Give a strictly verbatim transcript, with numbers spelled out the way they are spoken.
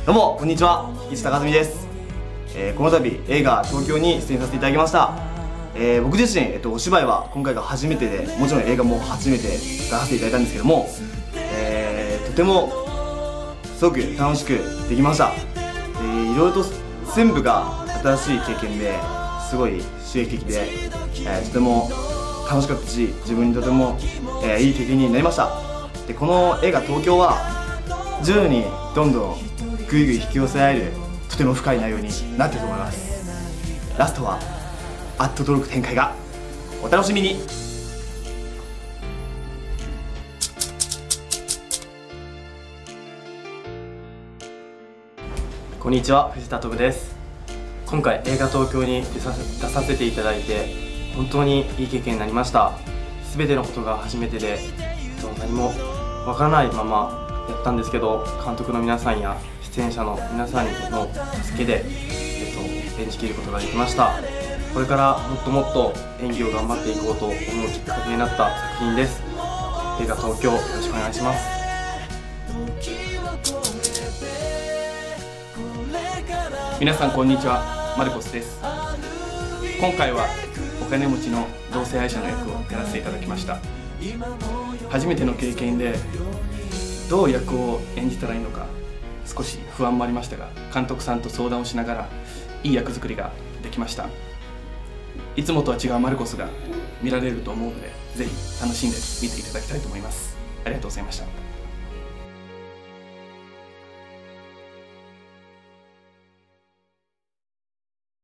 どうもこんにちは、市高澄です。えー、この度映画東京に出演させていただきました。えー、僕自身、えっと、お芝居は今回が初めてで、もちろん映画も初めて出させていただいたんですけども、えー、とてもすごく楽しくできました。えー、いろいろと全部が新しい経験ですごい刺激的で、えー、とても楽しかったし、自分にとても、えー、いい経験になりました。で、この映画東京は徐々にどんどんぐいぐい引き寄せられるとても深い内容になっていると思います。ラストはあっと驚く展開がお楽しみに。 こんにちは、藤田飛です。今回映画東京に出させ、出させていただいて本当にいい経験になりました。全てのことが初めてで、何もわからないままやったんですけど、監督の皆さんや出演者の皆さんの助けで、えっと、演じきることができました。これからもっともっと演技を頑張っていこうと思うきっかけになった作品です。映画東京、よろしくお願いします。 皆さんこんにちは、マルコスです。今回はお金持ちの同性愛者の役をやらせていただきました。初めての経験でどう役を演じたらいいのか少し不安もありましたが、監督さんと相談をしながらいい役作りができました。いつもとは違うマルコスが見られると思うので、ぜひ楽しんで見ていただきたいと思います。ありがとうございました。